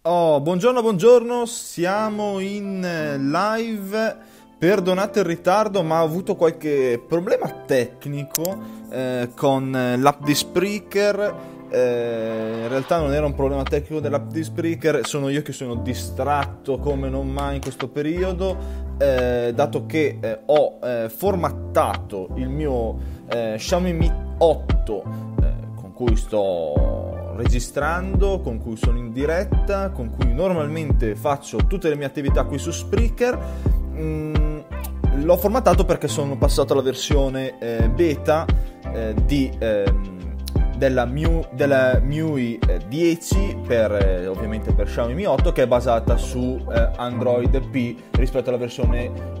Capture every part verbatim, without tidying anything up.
Oh, buongiorno, buongiorno, siamo in live, perdonate il ritardo ma ho avuto qualche problema tecnico eh, con l'app di Spreaker, eh, in realtà non era un problema tecnico dell'app di Spreaker, sono io che sono distratto come non mai in questo periodo, eh, dato che eh, ho eh, formattato il mio eh, Xiaomi Mi otto eh, con cui sto registrando, con cui sono in diretta, con cui normalmente faccio tutte le mie attività qui su Spreaker. Mm, l'ho formattato perché sono passato alla versione eh, beta eh, di, eh, della, Miu, della M I U I dieci per, eh, ovviamente per Xiaomi Mi otto, che è basata su eh, Android P rispetto alla versione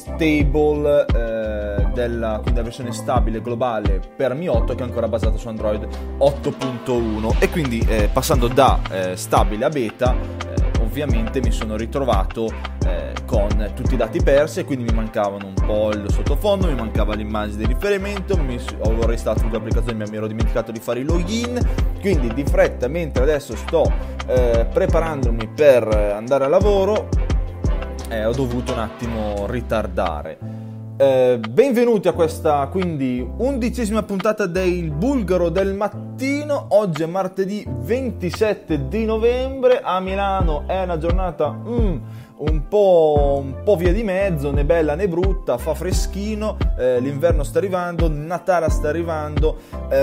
stable eh, della, quindi la versione stabile globale per Mi otto, che è ancora basata su Android otto punto uno, e quindi eh, passando da eh, stabile a beta eh, ovviamente mi sono ritrovato eh, con tutti i dati persi, e quindi mi mancavano un po' il sottofondo, mi mancava l'immagine di riferimento, mi avevo reinstallato tutte le applicazioni, mi ero dimenticato di fare i login, quindi di fretta, mentre adesso sto eh, preparandomi per andare a lavoro, Eh, ho dovuto un attimo ritardare. Eh, benvenuti a questa quindi undicesima puntata del Bulgaro del mattino. Oggi è martedì ventisette di novembre. A Milano è una giornata mm, un po', un po' via di mezzo, né bella né brutta, fa freschino, eh, l'inverno sta arrivando, Natale sta arrivando,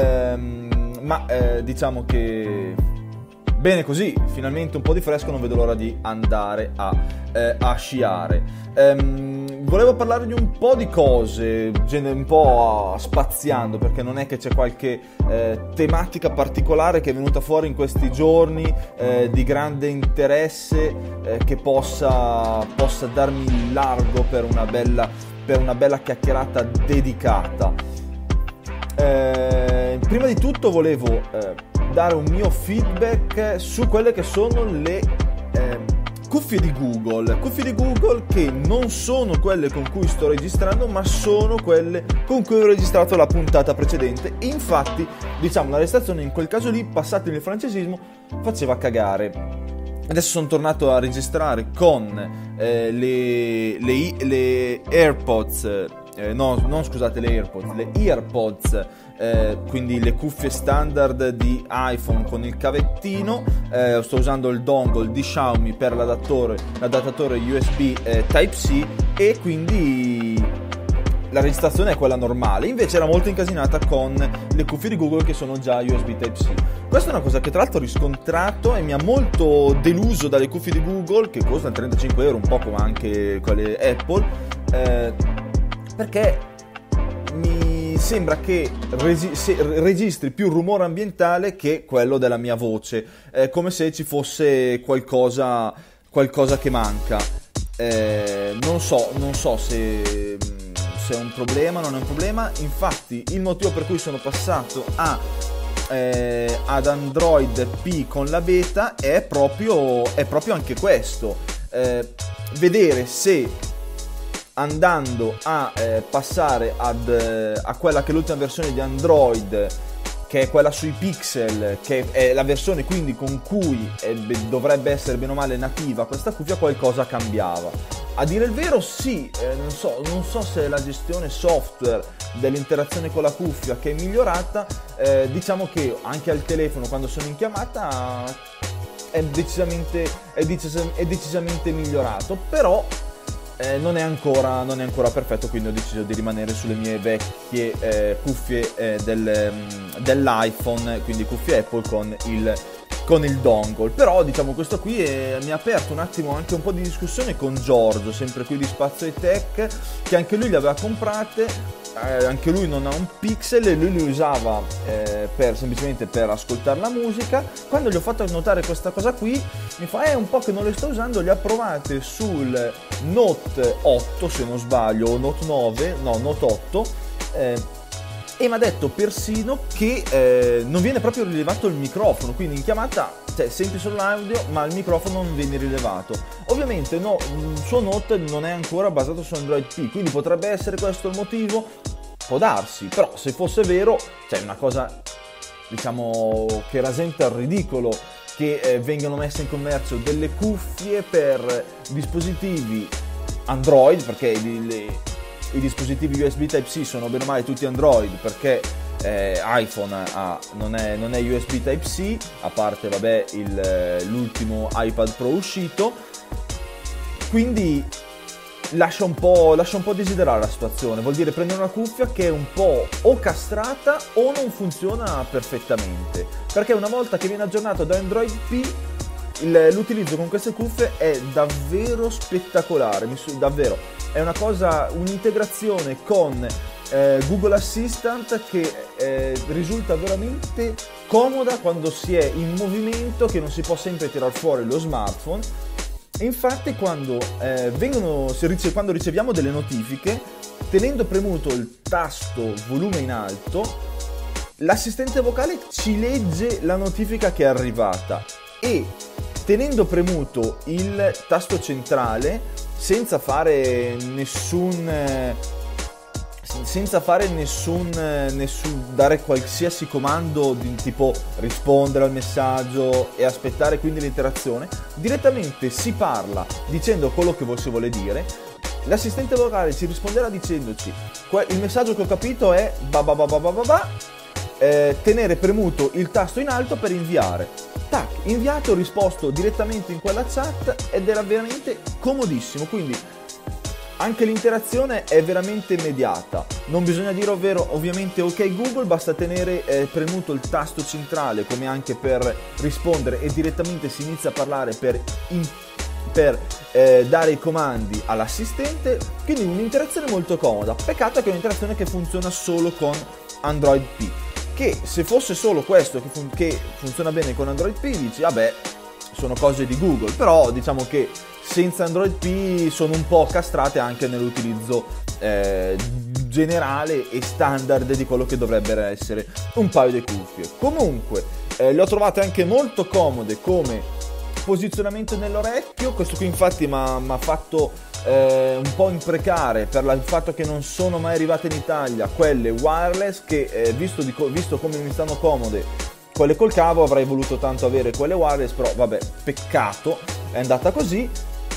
ehm, ma eh, diciamo che bene così, finalmente un po' di fresco, non vedo l'ora di andare a, eh, a sciare. Ehm, volevo parlare di un po' di cose, un po' spaziando, perché non è che c'è qualche eh, tematica particolare che è venuta fuori in questi giorni eh, di grande interesse eh, che possa, possa darmi il largo per una bella, per una bella chiacchierata dedicata. Eh, prima di tutto volevo eh, dare un mio feedback su quelle che sono le eh, cuffie di Google, cuffie di Google che non sono quelle con cui sto registrando, ma sono quelle con cui ho registrato la puntata precedente. E infatti, diciamo, la registrazione in quel caso lì, passatemi il francesismo, faceva cagare. Adesso sono tornato a registrare con eh, le, le, le AirPods, eh, no, non scusate le AirPods, le EarPods, eh, quindi le cuffie standard di iPhone con il cavettino. Eh, sto usando il dongle di Xiaomi per l'adattatore, l'adattatore U S B eh, Type-C, e quindi la registrazione è quella normale. Invece era molto incasinata con le cuffie di Google che sono già U S B Type-C. Questa è una cosa che tra l'altro ho riscontrato e mi ha molto deluso dalle cuffie di Google, che costano trentacinque euro, un po' come anche quelle Apple, eh, perché mi sembra che resi- registri più rumore ambientale che quello della mia voce, eh, come se ci fosse qualcosa, qualcosa che manca. Eh, non so, non so se... se è un problema, non è un problema. Infatti il motivo per cui sono passato a, eh, ad Android P con la beta è proprio, è proprio anche questo, eh, vedere se andando a eh, passare ad, eh, a quella che è l'ultima versione di Android, che è quella sui pixel, che è la versione quindi con cui è, dovrebbe essere bene o male nativa questa cuffia, qualcosa cambiava. A dire il vero sì, eh, non so, non so se è la gestione software dell'interazione con la cuffia che è migliorata, eh, diciamo che anche al telefono quando sono in chiamata è decisamente, è decis- è decisamente migliorato, però eh, non è ancora, non è ancora perfetto, quindi ho deciso di rimanere sulle mie vecchie eh, cuffie eh, del, dell'iPhone, quindi cuffie Apple con il con il dongle. Però diciamo questo qui è, mi ha aperto un attimo anche un po' di discussione con Giorgio, sempre qui di Spazio e Tech, che anche lui le aveva comprate, eh, anche lui non ha un pixel e lui li usava eh, per, semplicemente per ascoltare la musica. Quando gli ho fatto notare questa cosa qui mi fa, è un po' che non le sto usando, le ha provate sul Note otto se non sbaglio, o Note nove, no Note otto, eh, e mi ha detto persino che eh, non viene proprio rilevato il microfono, quindi in chiamata cioè, senti solo l'audio ma il microfono non viene rilevato. Ovviamente no, il suo Note non è ancora basato su Android P, quindi potrebbe essere questo il motivo, può darsi, però se fosse vero, cioè una cosa diciamo che rasenta il ridicolo che eh, vengano messe in commercio delle cuffie per dispositivi Android, perché i, le, i dispositivi U S B Type-C sono bene o male tutti Android, perché eh, iPhone ha, non, è, non è U S B Type-C, a parte vabbè il, l'ultimo iPad Pro uscito, quindi lascia un po', lascia un po' desiderare la situazione. Vuol dire prendere una cuffia che è un po' o castrata o non funziona perfettamente, perché una volta che viene aggiornato da Android P il, l'utilizzo con queste cuffie è davvero spettacolare, davvero è una cosa, un'integrazione con eh, Google Assistant che eh, risulta veramente comoda quando si è in movimento, che non si può sempre tirar fuori lo smartphone. Infatti quando, eh, vengono, si rice- quando riceviamo delle notifiche, tenendo premuto il tasto volume in alto, l'assistente vocale ci legge la notifica che è arrivata, e tenendo premuto il tasto centrale, senza fare nessun... Eh, senza fare nessun, nessun dare qualsiasi comando di tipo rispondere al messaggio e aspettare quindi l'interazione, direttamente si parla dicendo quello che si vuole dire, l'assistente vocale ci risponderà dicendoci il messaggio che ho capito è ba ba ba ba ba ba ba, eh, tenere premuto il tasto in alto per inviare, tac, inviato, risposto direttamente in quella chat, ed era veramente comodissimo. Quindi anche l'interazione è veramente immediata, non bisogna dire ovvero ovviamente ok Google, basta tenere eh, premuto il tasto centrale come anche per rispondere, e direttamente si inizia a parlare per, in, per eh, dare i comandi all'assistente, quindi un'interazione molto comoda. Peccato che è un'interazione che funziona solo con Android P, che se fosse solo questo che, fun- che funziona bene con Android P dici vabbè sono cose di Google, però diciamo che senza Android P sono un po' castrate anche nell'utilizzo eh, generale e standard di quello che dovrebbero essere un paio di cuffie. Comunque eh, le ho trovate anche molto comode come posizionamento nell'orecchio. Questo qui infatti mi ha fatto eh, un po' imprecare per la, il fatto che non sono mai arrivate in Italia quelle wireless, che eh, visto, di, visto come mi stanno comode quelle col cavo, avrei voluto tanto avere quelle wireless, però vabbè, peccato, è andata così.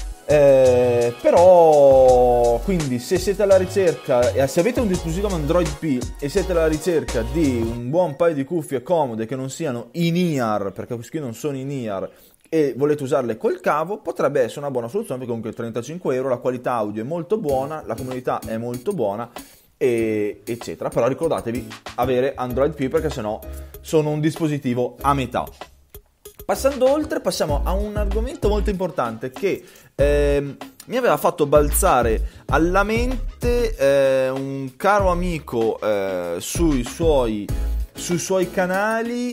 Eh, però quindi se siete alla ricerca, e se avete un dispositivo Android P e siete alla ricerca di un buon paio di cuffie comode che non siano in-ear, perché questi qui non sono in-ear, e volete usarle col cavo, potrebbe essere una buona soluzione, perché comunque trentacinque euro, la qualità audio è molto buona, la comodità è molto buona, e eccetera. Però ricordatevi avere Android P, perché sennò sono un dispositivo a metà. Passando oltre, passiamo a un argomento molto importante che eh, mi aveva fatto balzare alla mente eh, un caro amico eh, sui suoi, sui suoi canali,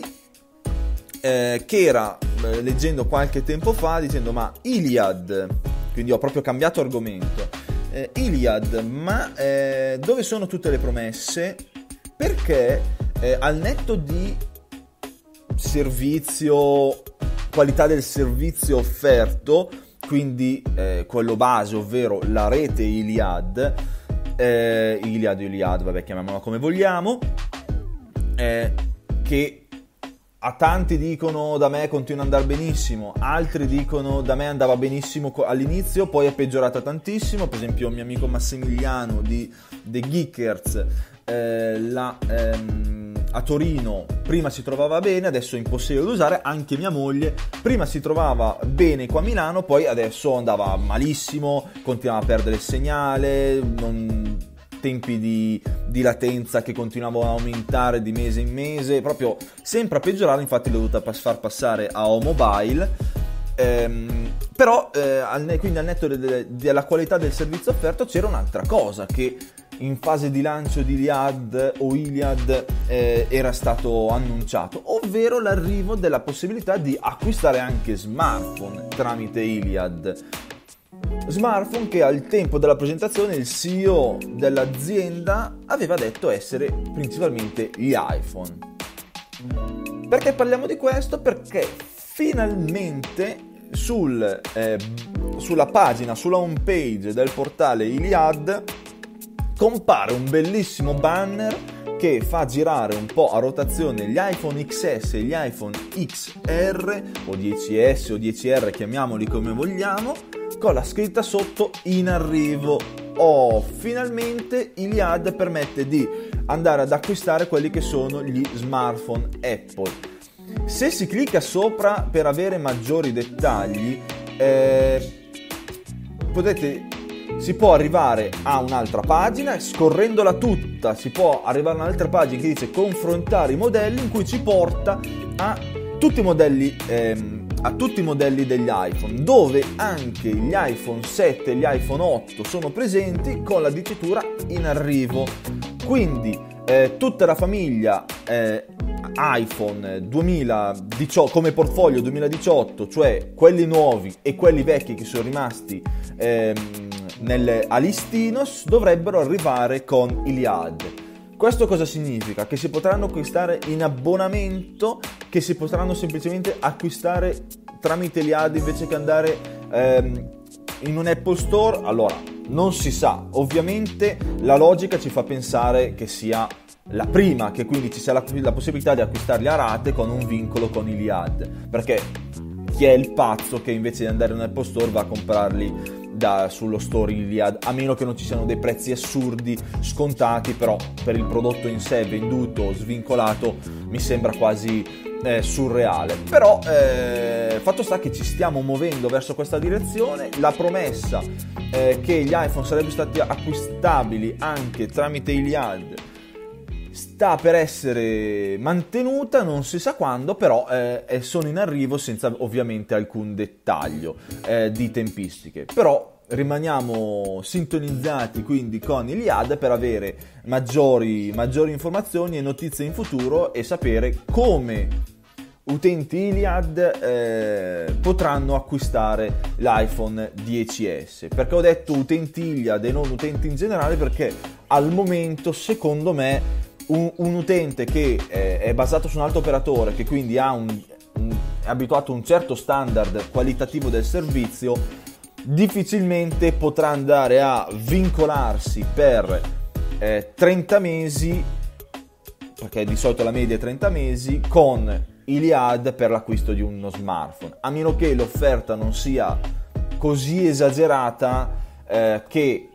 eh, che era eh, leggendo qualche tempo fa dicendo ma Iliad, quindi ho proprio cambiato argomento, eh, Iliad, ma eh, dove sono tutte le promesse? Perché eh, al netto di servizio, qualità del servizio offerto, quindi eh, quello base, ovvero la rete Iliad, eh, Iliad, Iliad, vabbè, chiamiamola come vogliamo, eh, che a tanti dicono da me continua ad andare benissimo, altri dicono da me andava benissimo all'inizio, poi è peggiorata tantissimo. Per esempio il mio amico Massimiliano di The Geekers, eh, la, ehm, a Torino prima si trovava bene, adesso è impossibile da usare. Anche mia moglie prima si trovava bene qua a Milano, poi adesso andava malissimo, continuava a perdere il segnale, non... tempi di, di latenza che continuavano a aumentare di mese in mese, proprio sempre a peggiorare. Infatti l'ho dovuta far passare a O-Mobile, ehm, però eh, al, quindi al netto de, de, della qualità del servizio offerto c'era un'altra cosa che in fase di lancio di Iliad o Iliad eh, era stato annunciato, ovvero l'arrivo della possibilità di acquistare anche smartphone tramite Iliad. Smartphone che al tempo della presentazione il C E O dell'azienda aveva detto essere principalmente gli iPhone. Perché parliamo di questo? Perché finalmente sul, eh, sulla pagina, sulla home page del portale Iliad compare un bellissimo banner che che fa girare un po' a rotazione gli iPhone X S e gli iPhone X R o dieci S o dieci R, chiamiamoli come vogliamo, con la scritta sotto in arrivo. Oh, finalmente Iliad permette di andare ad acquistare quelli che sono gli smartphone Apple. Se si clicca sopra per avere maggiori dettagli, eh, potete si può arrivare a un'altra pagina, scorrendola tutta si può arrivare a un'altra pagina che dice confrontare i modelli, in cui ci porta a tutti i modelli ehm, a tutti i modelli degli iPhone, dove anche gli iPhone sette e gli iPhone otto sono presenti con la dicitura in arrivo. Quindi eh, tutta la famiglia eh, iPhone duemiladiciotto come portfolio duemiladiciotto, cioè quelli nuovi e quelli vecchi che sono rimasti ehm, nel, a listino, dovrebbero arrivare con Iliad. Questo cosa significa? Che si potranno acquistare in abbonamento, che si potranno semplicemente acquistare tramite Iliad invece che andare ehm, in un Apple Store? Allora, non si sa. Ovviamente la logica ci fa pensare che sia la prima, che quindi ci sia la, la possibilità di acquistarli a rate con un vincolo con Iliad, perché chi è il pazzo che invece di andare in un Apple Store va a comprarli da, sullo store Iliad, a meno che non ci siano dei prezzi assurdi scontati, però per il prodotto in sé venduto svincolato mi sembra quasi eh, surreale. Però eh, fatto sta che ci stiamo muovendo verso questa direzione. La promessa eh, che gli iPhone sarebbero stati acquistabili anche tramite Iliad sta per essere mantenuta, non si sa quando, però eh, sono in arrivo senza ovviamente alcun dettaglio eh, di tempistiche. Però rimaniamo sintonizzati quindi con Iliad per avere maggiori, maggiori informazioni e notizie in futuro e sapere come utenti Iliad eh, potranno acquistare l'iPhone dieci S. Perché ho detto utenti Iliad e non utenti in generale? Perché al momento, secondo me, Un, un utente che eh, è basato su un altro operatore, che quindi ha un, un, è abituato a un certo standard qualitativo del servizio, difficilmente potrà andare a vincolarsi per eh, trenta mesi, perché di solito la media è trenta mesi, con Iliad per l'acquisto di uno smartphone, a meno che l'offerta non sia così esagerata eh, che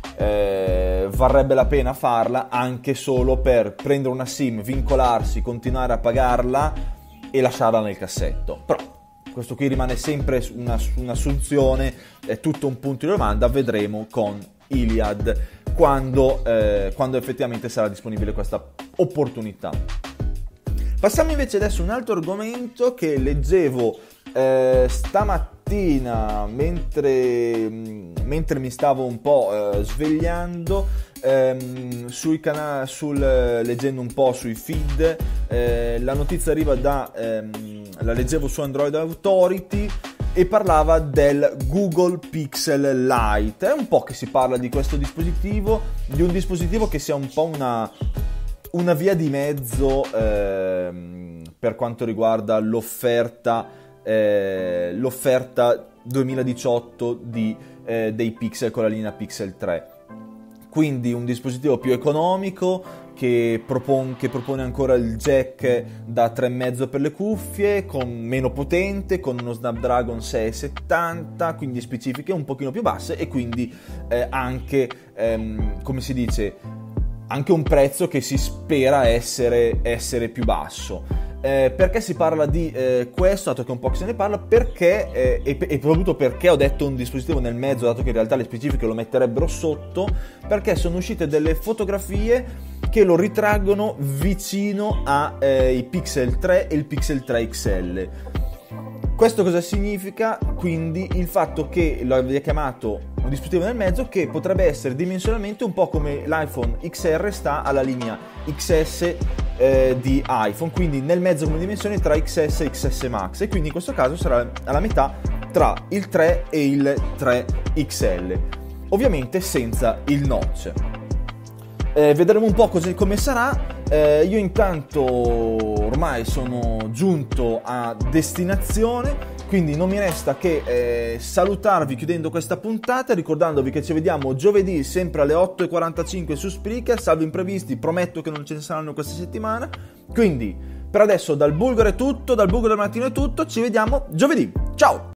Eh, varrebbe la pena farla anche solo per prendere una SIM, vincolarsi, continuare a pagarla e lasciarla nel cassetto. Però questo qui rimane sempre una, un'assunzione, è tutto un punto di domanda. Vedremo con Iliad quando, eh, quando effettivamente sarà disponibile questa opportunità. Passiamo invece adesso a un altro argomento che leggevo eh, stamattina mentre, mentre mi stavo un po' eh, svegliando, ehm, sui canali, sul, leggendo un po' sui feed. Eh, la notizia arriva da, ehm, la leggevo su Android Authority e parlava del Google Pixel Lite. È un po' che si parla di questo dispositivo, di un dispositivo che sia un po' una... una via di mezzo ehm, per quanto riguarda l'offerta eh, l'offerta duemiladiciotto di, eh, dei Pixel con la linea Pixel tre. Quindi un dispositivo più economico che, propon- che propone ancora il jack da tre virgola cinque per le cuffie, con meno potente, con uno Snapdragon sei settanta, quindi specifiche un pochino più basse e quindi eh, anche ehm, come si dice anche un prezzo che si spera essere, essere più basso. Eh, perché si parla di eh, questo, dato che un po' che se ne parla, perché eh, e, e soprattutto perché ho detto un dispositivo nel mezzo, dato che in realtà le specifiche lo metterebbero sotto, perché sono uscite delle fotografie che lo ritraggono vicino ai eh, Pixel tre e il Pixel tre X L. Questo cosa significa? Quindi il fatto che lo abbia chiamato un dispositivo nel mezzo, che potrebbe essere dimensionalmente un po' come l'iPhone X R sta alla linea X S eh, di iPhone, quindi nel mezzo come dimensione tra X S e X S Max, e quindi in questo caso sarà alla metà tra il tre e il tre X L, ovviamente senza il notch. Eh, vedremo un po' così, come sarà. Eh, io intanto ormai sono giunto a destinazione, Quindi non mi resta che eh, salutarvi chiudendo questa puntata, ricordandovi che ci vediamo giovedì sempre alle otto e quarantacinque su Spreaker, salvo imprevisti, prometto che non ce ne saranno questa settimana. Quindi per adesso dal Bulgaro è tutto, dal Bulgaro del Mattino è tutto, ci vediamo giovedì, ciao!